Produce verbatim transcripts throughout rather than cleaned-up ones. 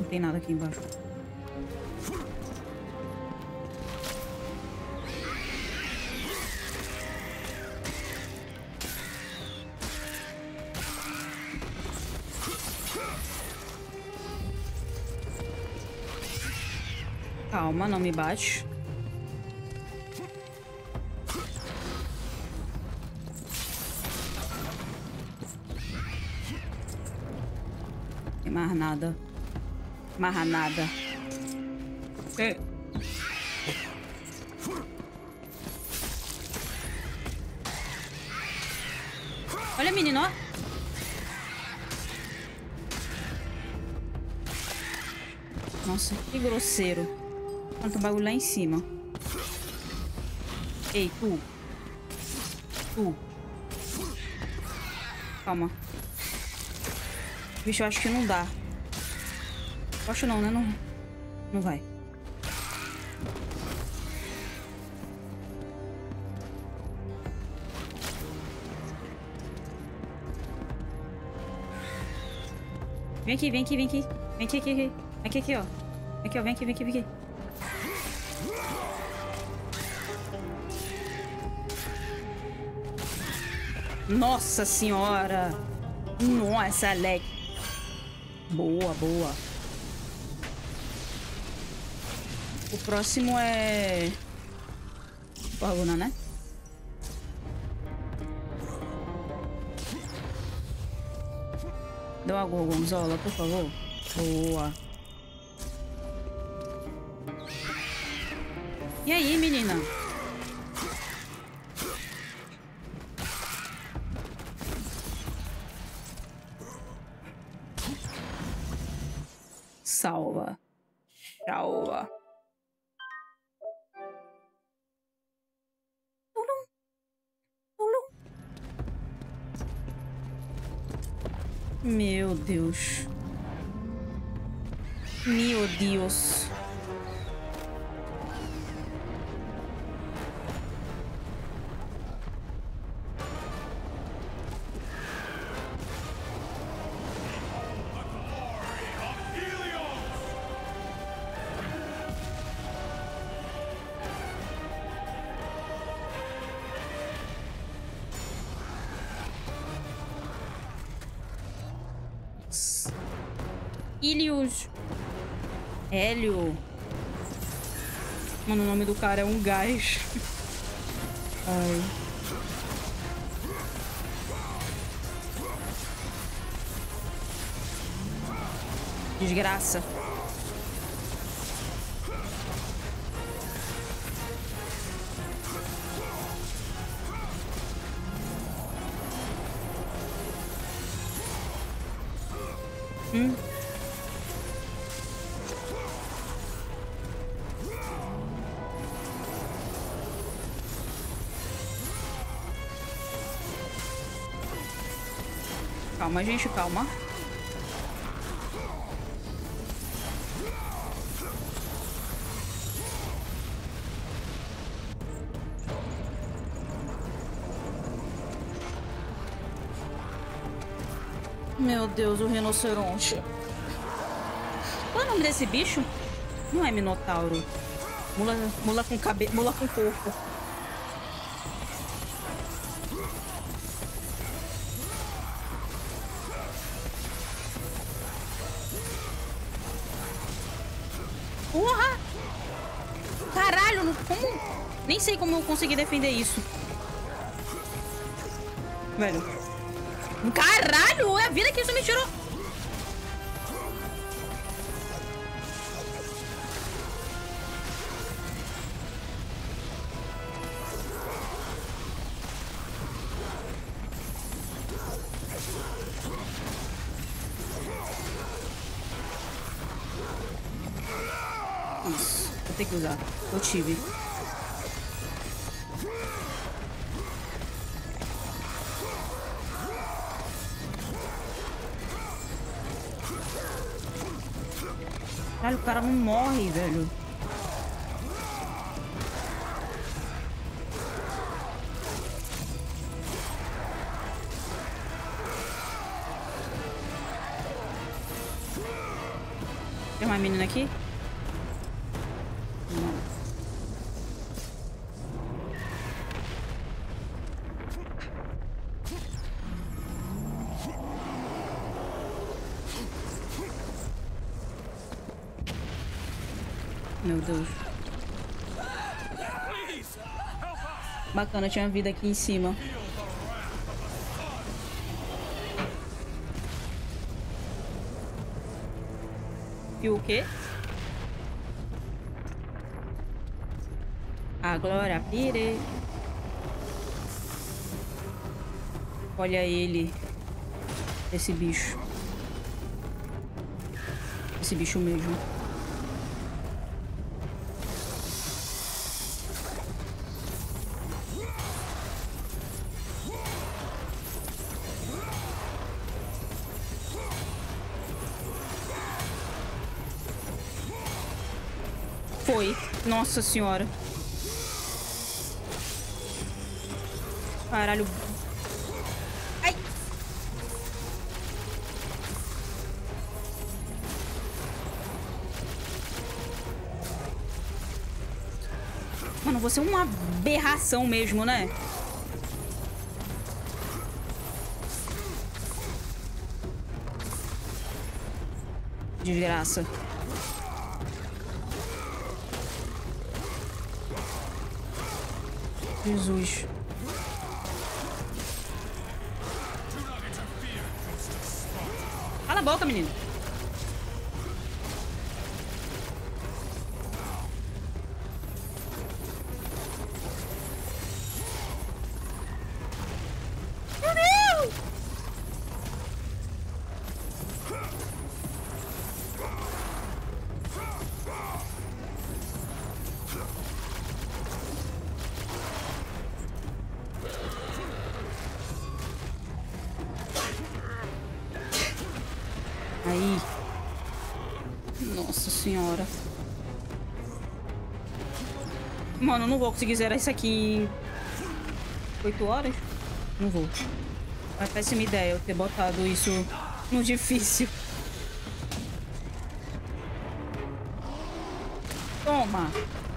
Não tem nada aqui embaixo. Calma, não me bate. Tem mais nada. Mais nada. É. Olha, menino, ó. Nossa, que grosseiro. Quanto bagulho lá em cima. Ei, tu. Tu. Calma. Bicho, eu acho que não dá. Eu acho não, né? Não, não vai. Vem aqui, vem aqui, vem aqui. Vem aqui, aqui, aqui. Vem aqui, aqui, ó. Vem aqui, ó. Vem aqui, vem aqui, vem aqui. Nossa senhora. Nossa, Alex. Boa, boa. O próximo é... Gorgona, né? Dá uma gorgonzola, por favor. Boa. E aí, menina? Salva. Salva. Meu Deus. Meu Deus. Ilios. Hélio. Mano, o nome do cara é um gás. Ai. Desgraça. Hum. Calma, gente, calma. Meu Deus, o rinoceronte. Qual é o nome desse bicho? Não é minotauro. Mula, mula com cabelo, mula com corpo. Porra! Caralho, não, como? Nem sei como eu consegui defender isso. Velho. Caralho, é a vida que isso me tirou. Isso, vou ter que usar. Eu tive. Caralho, o cara não morre, velho. Tem uma menina aqui? Não. Meu Deus. Bacana, tinha vida aqui em cima. E o quê? A Glória Pire. Olha ele. Esse bicho. Esse bicho mesmo. Foi. Nossa senhora. Caralho. Ai. Mano, você é uma aberração mesmo, né? Desgraça. Jesus. Cala a boca, menino. Meu Deus! Aí. Nossa senhora. Mano, eu não vou conseguir zerar isso aqui em oito horas. Não vou. É péssima ideia eu ter botado isso no difícil. Toma.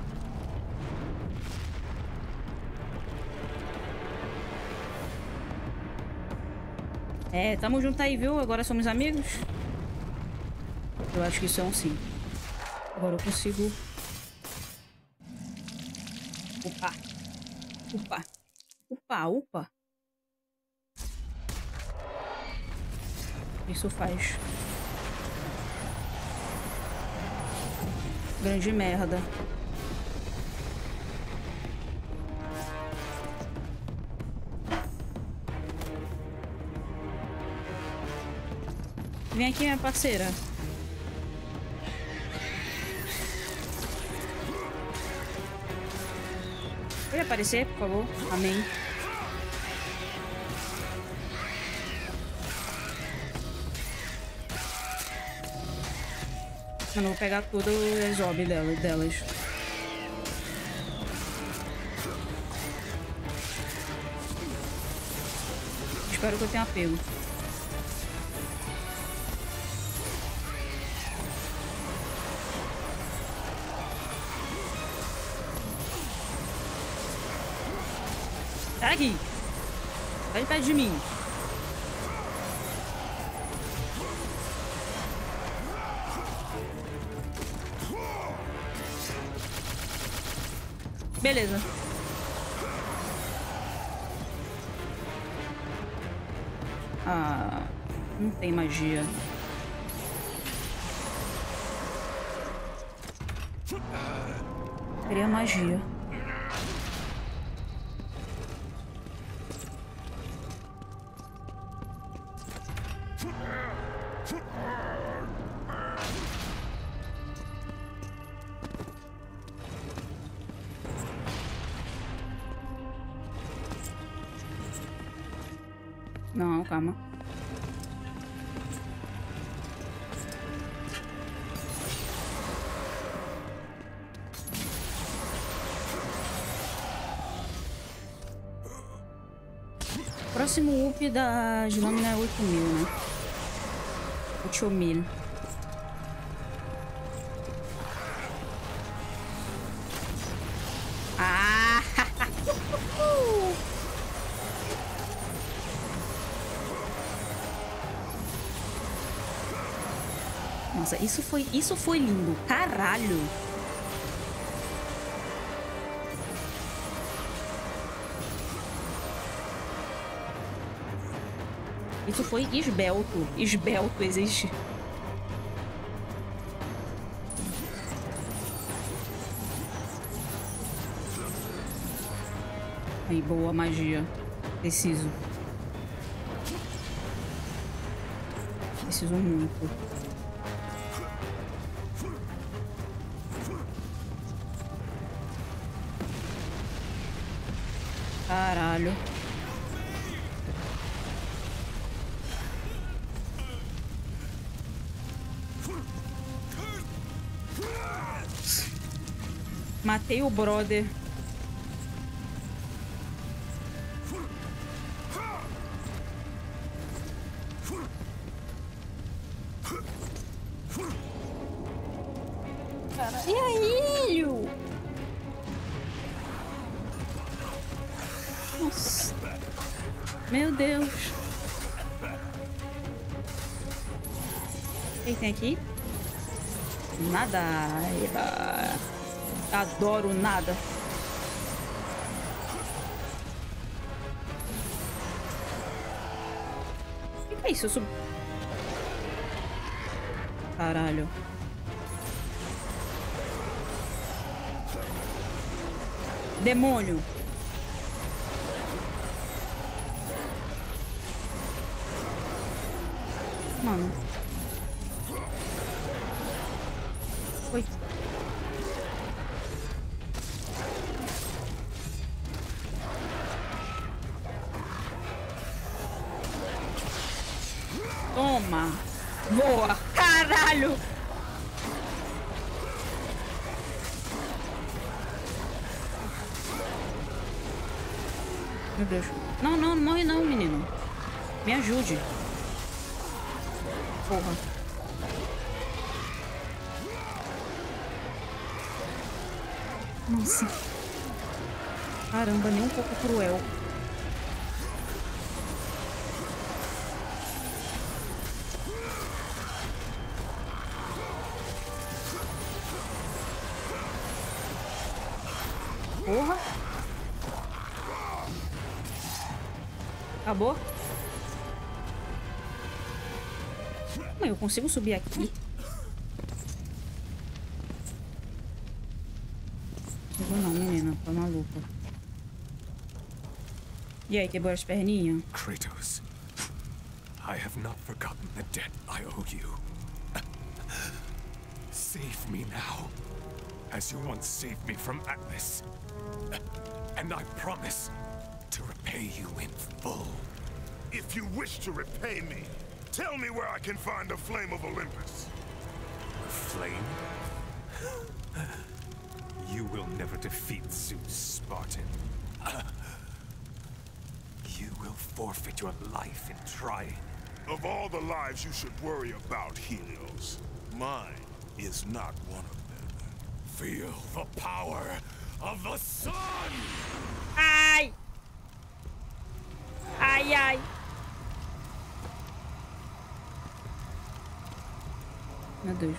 É, tamo junto aí, viu? Agora somos amigos. Eu acho que isso é um sim. Agora eu consigo... Upa. Upa. Upa, upa. Isso faz. Grande merda. Vem aqui, minha parceira. Pode aparecer, por favor? Amém. Eu não vou pegar tudo o exob dela, delas. Espero que eu tenha pego. Sai aqui! Sai de perto de mim! Beleza. Ah, não tem magia. Queria magia. Não, calma. Próximo up da de lâmina é oito mil, né? oito mil. Nossa, isso foi, isso foi lindo. Caralho. Isso foi esbelto. Esbelto existe. Aí, boa magia. Preciso. Preciso muito. Caralho. Matei o brother. E aí? Nossa. Meu Deus. O que tem aqui? Nada. Eba. Adoro nada. O que é isso? Eu sub... Caralho. Demônio. Mano. Oi. Toma. Boa. Caralho. Meu Deus. Não, não, não morre não, menino. Me ajude. Porra. Nossa. Caramba, nem um pouco cruel. Porra. Acabou? Eu consigo subir aqui? Eu vou não, menina. Tá maluca. E aí, quebrou as perninhas? Kratos, I have not forgotten the debt I owe you. Save me now, as you once saved me from Atlas. And I promise to repay you in full. If you wish to repay me, tell me where I can find the Flame of Olympus. The flame? You will never defeat Zeus, Spartan. You will forfeit your life in trying. Of all the lives you should worry about, Helios, mine is not one of them. Feel the power of the sun! Ai! Ai, ai! Meu Deus.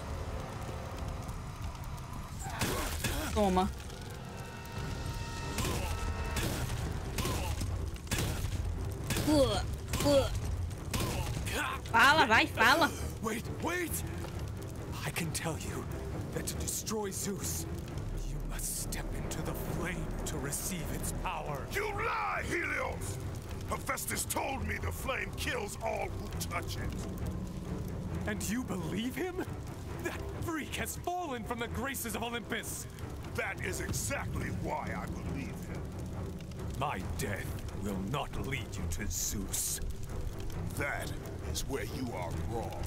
Toma. Uh, uh. Fala, vai, fala. Wait, wait! I can tell you that to destroy Zeus, you must step into the flame to receive its power. You lie, Helios! Hephaestus told me the flame kills all who touch it. And you believe him? That freak has fallen from the graces of Olympus! That is exactly why I believe him. My death will not lead you to Zeus. That is where you are wrong.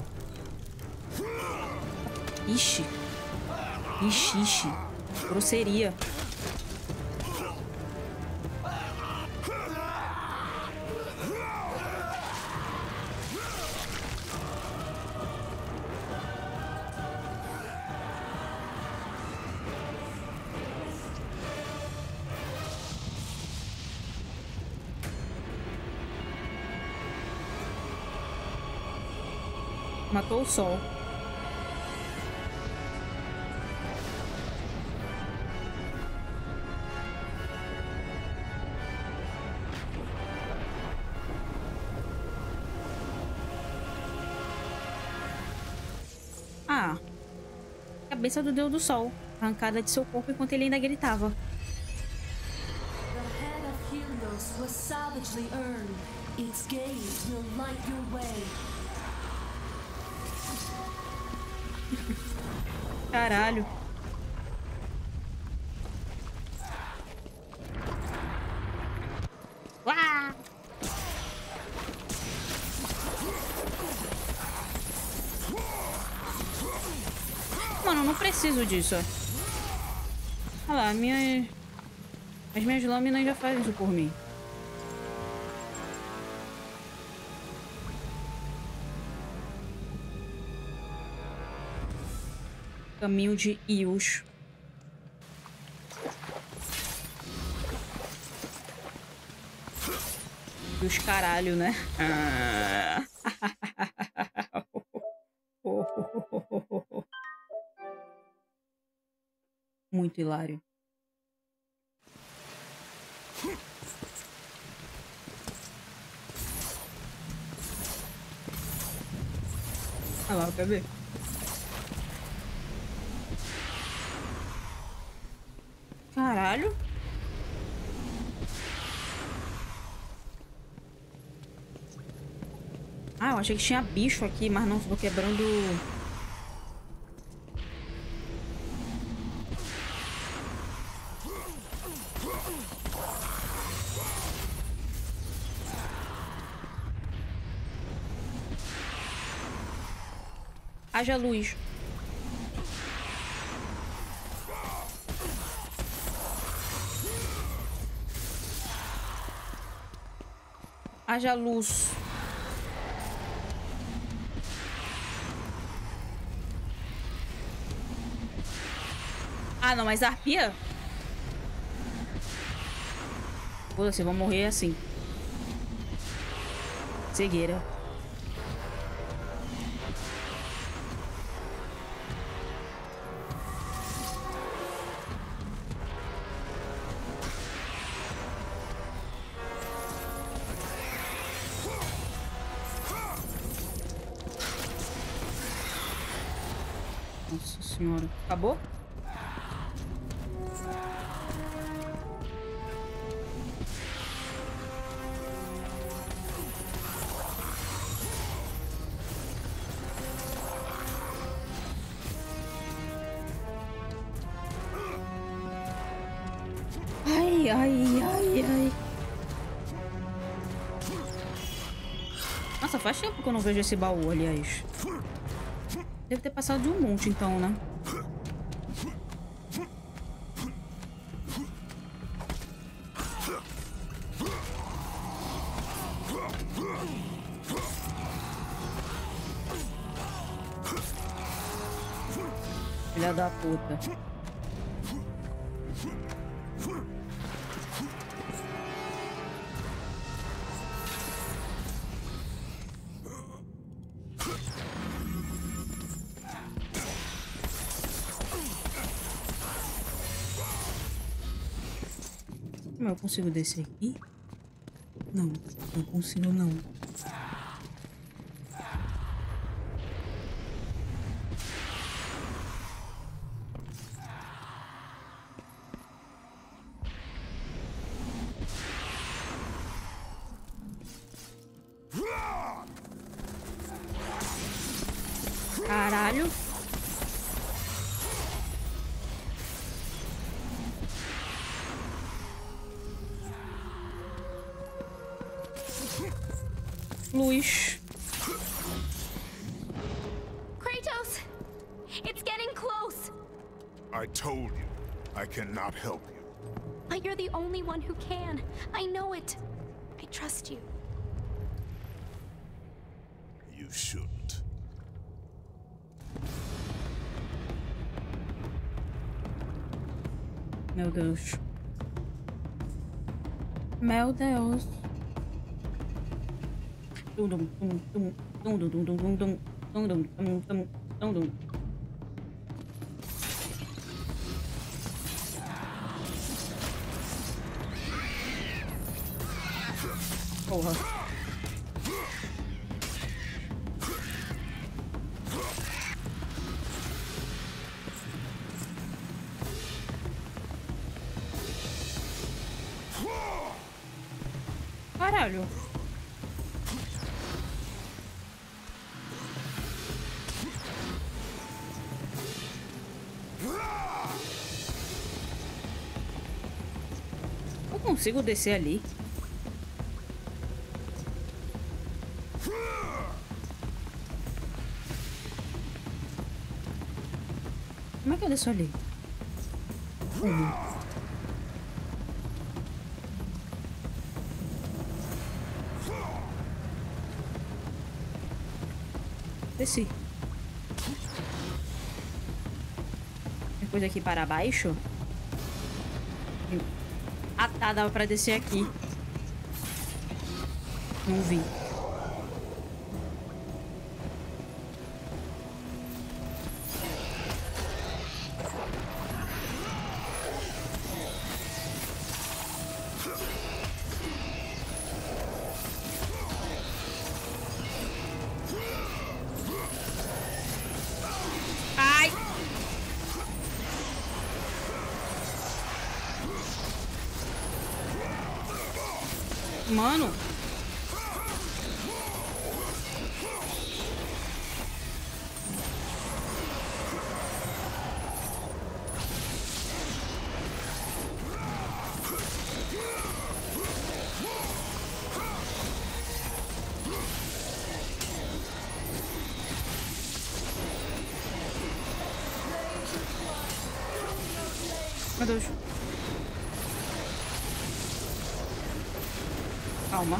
Ixi. Ixi, ixi. Grosseria. Matou o sol. cabeça do Deus do Sol, arrancada de seu corpo enquanto ele ainda gritava. The head of Helios was savagely earned. Its gaze will light your way. Caralho. Uau! Mano, não preciso disso. Olha lá, minha... as minhas lâminas já fazem isso por mim. Caminho de Ios. E os caralho, né? Ah. Muito hilário. Olha lá, quer ver? Caralho. Ah, eu achei que tinha bicho aqui, mas não, estou quebrando... Haja luz. Haja luz. Ah, não, mas a arpia... Foda-se, vão morrer assim. Cegueira. Nossa senhora. Acabou? Ai, ai, ai, ai. Nossa, faz tempo que eu não vejo esse baú, aliás. Deve ter passado de um monte, então, né? Filha da puta. Como eu consigo descer aqui? Não, não consigo não. Caralho. Luz. Kratos! It's getting close! I told you, I cannot help you. But you're the only one who can. I know it. I trust you. You shouldn't. Meu Deus. Meu Deus. Dum dum dum dum dum dum dum dum dum dum dum dum dum dum dum. Porra. Caralho. Eu consigo descer ali? Como é que eu desço ali? Como? Desci. Tem coisa aqui para baixo? Ah, tá. Dava pra descer aqui. Não vi. Mano. Meu Deus. Calma.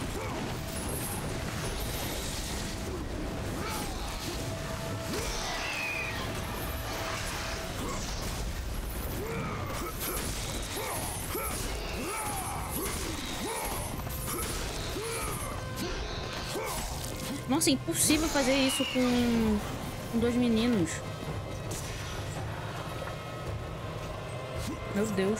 Nossa, é impossível fazer isso com, com dois meninos. Meu Deus.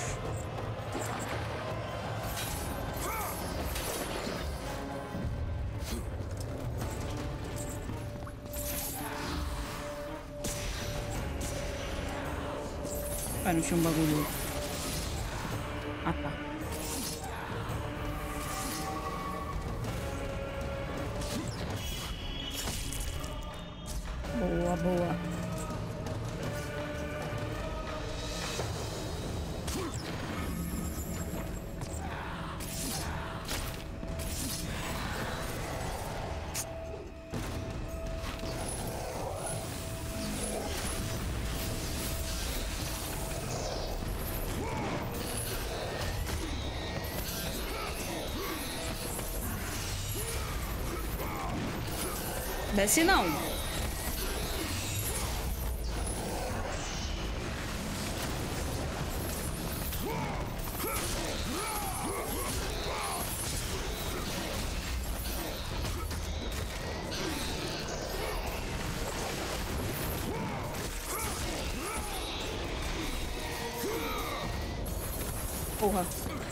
Ah, não tinha um bagulho. Ah, tá. Boa, boa. Desce não. Porra.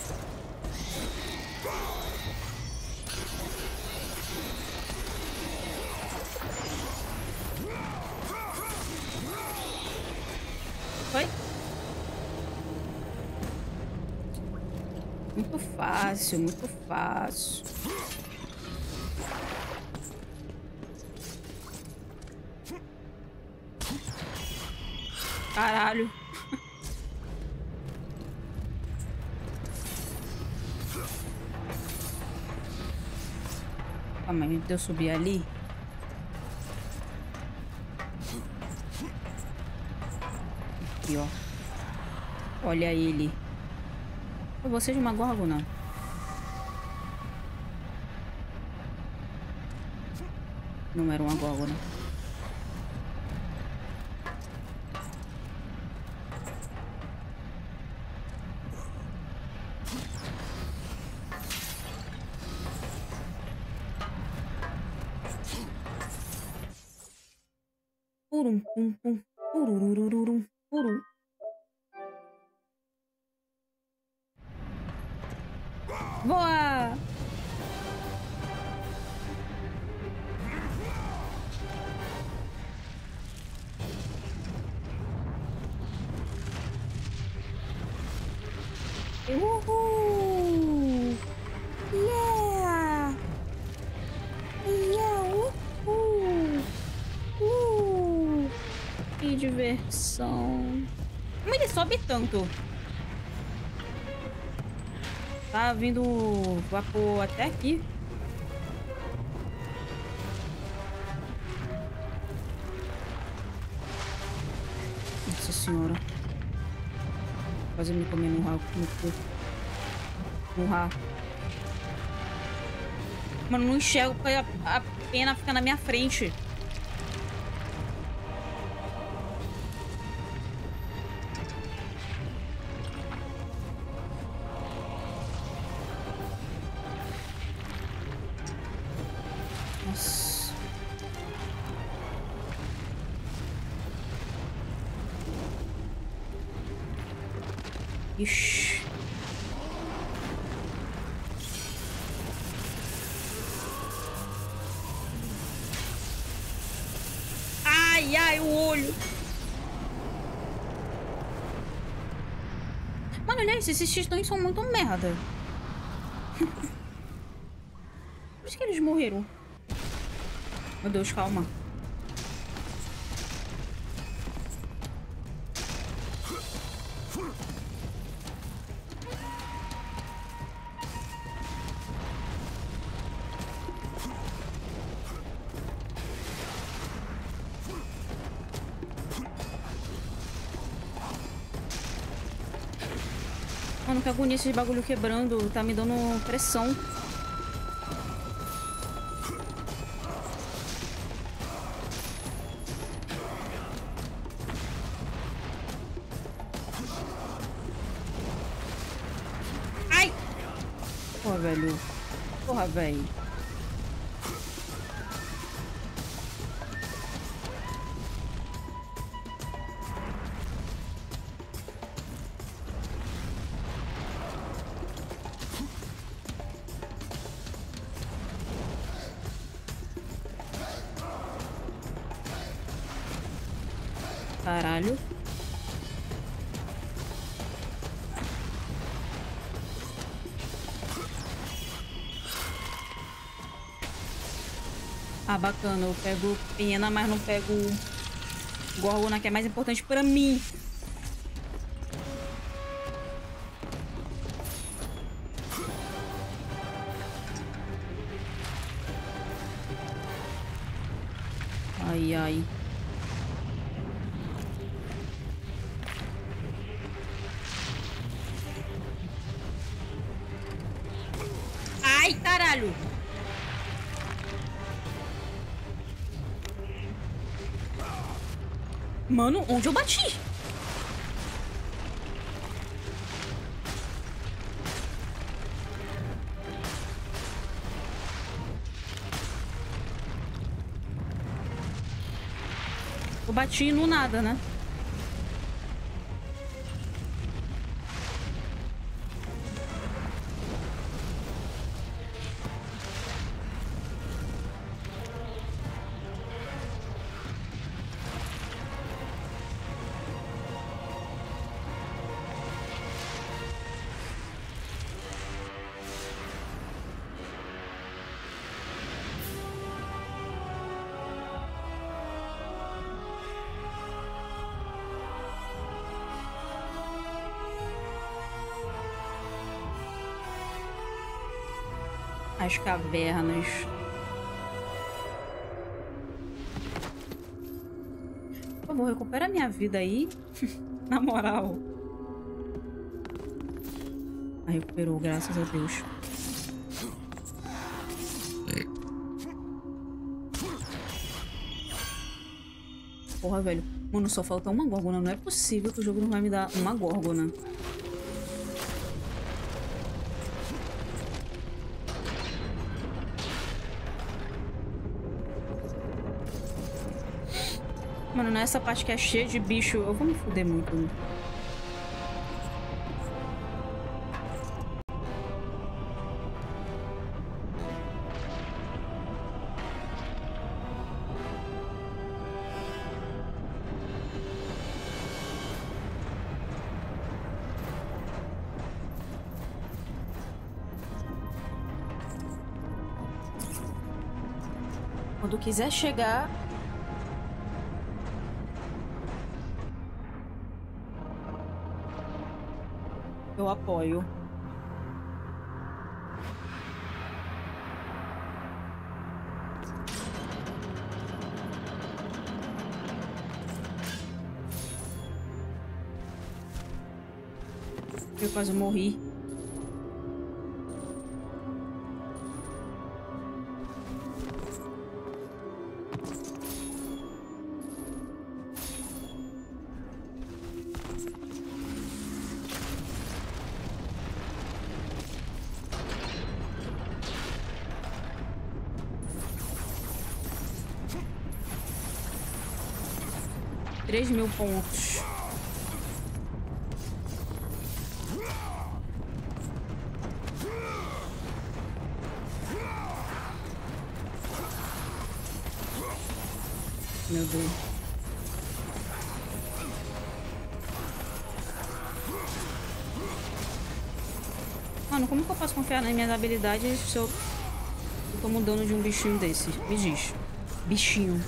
Foi? Muito fácil, muito fácil. Caralho. Calma aí, deixa eu subir ali. Aqui, ó. Olha ele. Eu vou ser de uma górgona. Não era uma górgona. Purum, pum, pum, pururururum, purum. Boa! Uhul! Yeah! Que diversão. Como ele sobe tanto? Tá vindo vapor até aqui. Nossa senhora. Quase me comendo no rabo. No rabo. Mano, não enxergo porque a, a pena fica na minha frente. Nossa. Ixi. Ai, ai, o olho. Mano, olha isso, esses titãs são muito merda. Por isso que eles morreram. Meu Deus, calma. Mano, que agonia esse bagulho quebrando. Tá me dando pressão. Ai! Porra, velho. Porra, velho. Caralho. Ah, bacana. Eu pego pena, mas não pego Gorgona, que é mais importante pra mim. Ai, ai. Ai, caralho! Mano, onde eu bati? Eu bati no nada, né? As cavernas. Por favor, recupera minha vida aí. Na moral. Ah, recuperou, graças a Deus. Porra, velho. Mano, só falta uma górgona. Não é possível que o jogo não vai me dar uma górgona. Mano, nessa parte que é cheia de bicho, eu vou me fuder muito. Quando quiser chegar... Eu apoio. Eu quase morri. Três mil pontos. Meu Deus. Mano, como que eu posso confiar nas minhas habilidades se eu, eu tô mudando de um bichinho desse? Me diz. Bichinho.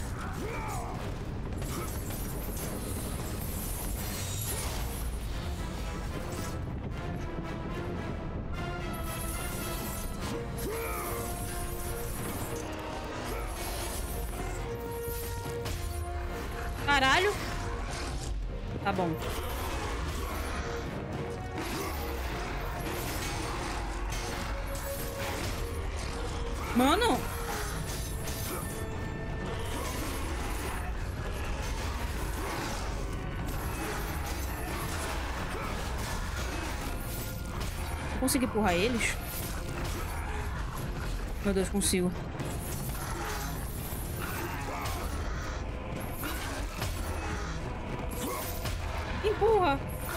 Caralho. Tá bom. Mano. Eu consegui empurrar eles? Meu Deus, consigo. Empurra.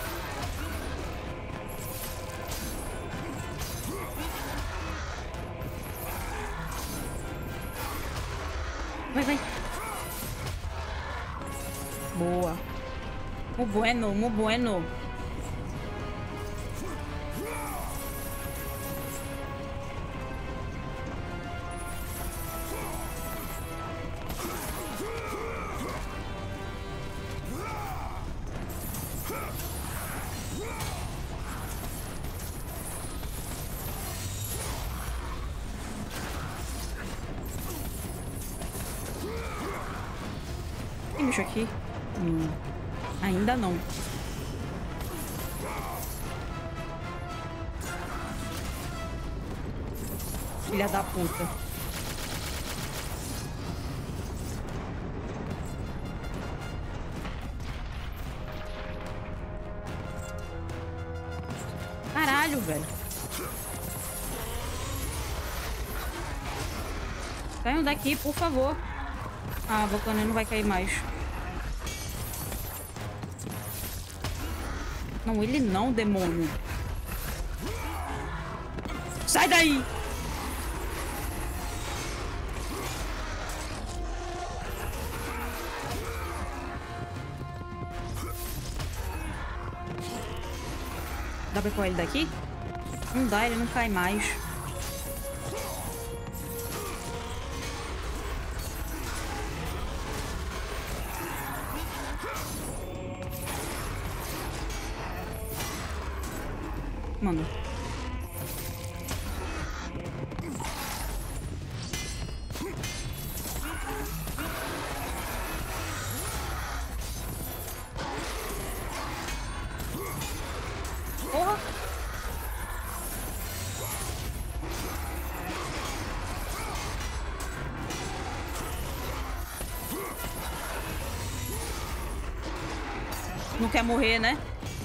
Vai, vai. Boa. Muy bueno, muy bueno. Tem bicho aqui? Hum, ainda não. Filha da puta. Caralho, velho. Saiam daqui, por favor. Ah, a Volcano não vai cair mais. Não, ele não, demônio. Sai daí! Dá pra pôr ele daqui? Não dá, ele não cai mais. Mano. Porra. Não quer morrer, né?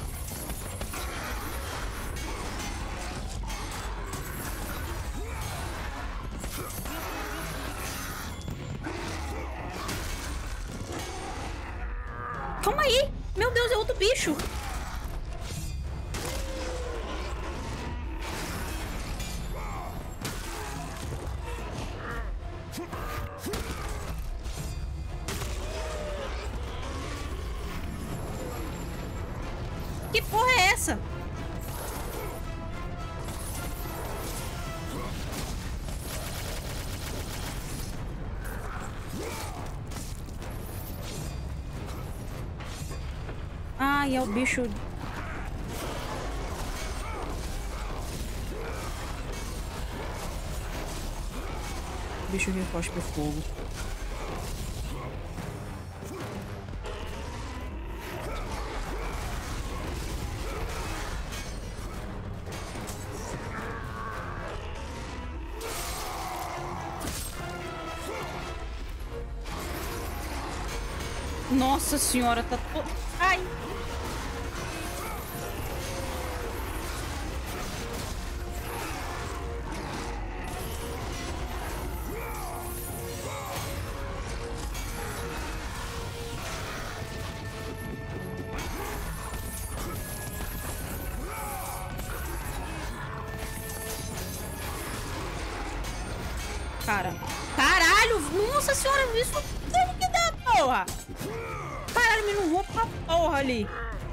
Calma aí! Meu Deus, é outro bicho! Que porra é essa? Ai, é o bicho. Bicho que cospe fogo. Nossa senhora, tá todo... Ai! Cara, caralho! Nossa senhora, isso tem que dar, porra! Caralho, me não vou pra porra ali.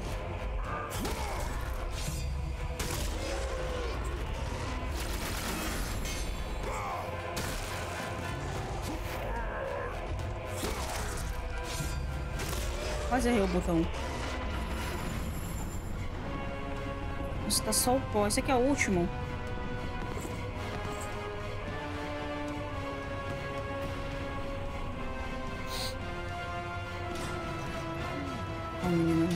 Quase errei o botão. Isso tá só o pó. Esse aqui é o último. Oh, menino.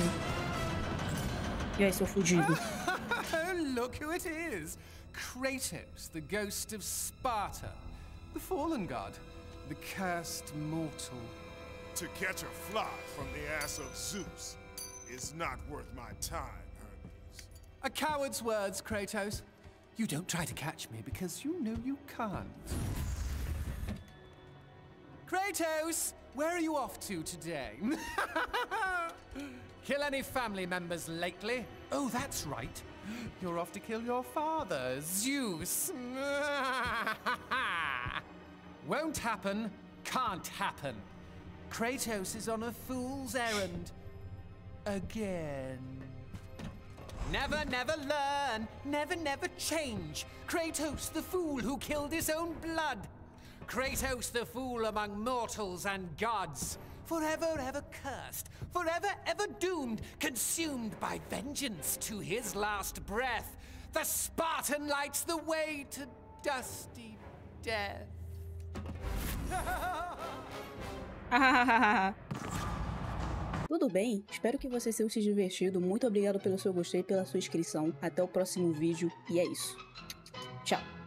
E aí, seu fudido? Look who it is! Kratos, the ghost of Sparta. The fallen god. The cursed mortal. To catch a fly from the ass of Zeus is not worth my time, Hermes. A coward's words, Kratos. You don't try to catch me because you know you can't. Kratos, where are you off to today? Kill any family members lately? Oh, that's right. You're off to kill your father, Zeus. Won't happen, can't happen. Kratos is on a fool's errand. Again. Never, never learn. Never, never change. Kratos, the fool who killed his own blood. Kratos, the fool among mortals and gods. Forever, ever cursed. Forever, ever doomed. Consumed by vengeance to his last breath. The Spartan lights the way to dusty death. Tudo bem? Espero que você tenha se divertido. Muito obrigado pelo seu gostei e pela sua inscrição. Até o próximo vídeo. E é isso. Tchau.